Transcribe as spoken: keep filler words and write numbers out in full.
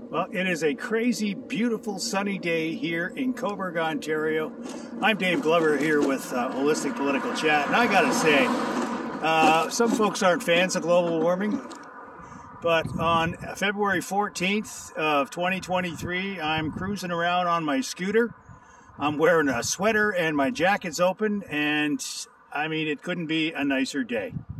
Well, it is a crazy, beautiful, sunny day here in Cobourg, Ontario. I'm Dave Glover here with uh, Holistic Political Chat, and I gotta say, uh, some folks aren't fans of global warming, but on February fourteenth of twenty twenty-three, I'm cruising around on my scooter. I'm wearing a sweater and my jacket's open, and I mean, it couldn't be a nicer day.